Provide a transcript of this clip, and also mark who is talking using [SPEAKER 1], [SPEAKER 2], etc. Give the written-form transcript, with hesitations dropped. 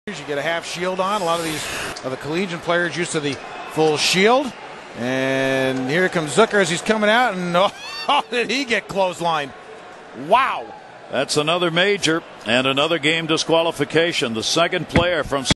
[SPEAKER 1] You get a half shield on. A lot of these are the collegiate players used to the full shield. And here comes Zucker as he's coming out, and oh, did he get clotheslined? Wow.
[SPEAKER 2] That's another major and another game disqualification. The second player from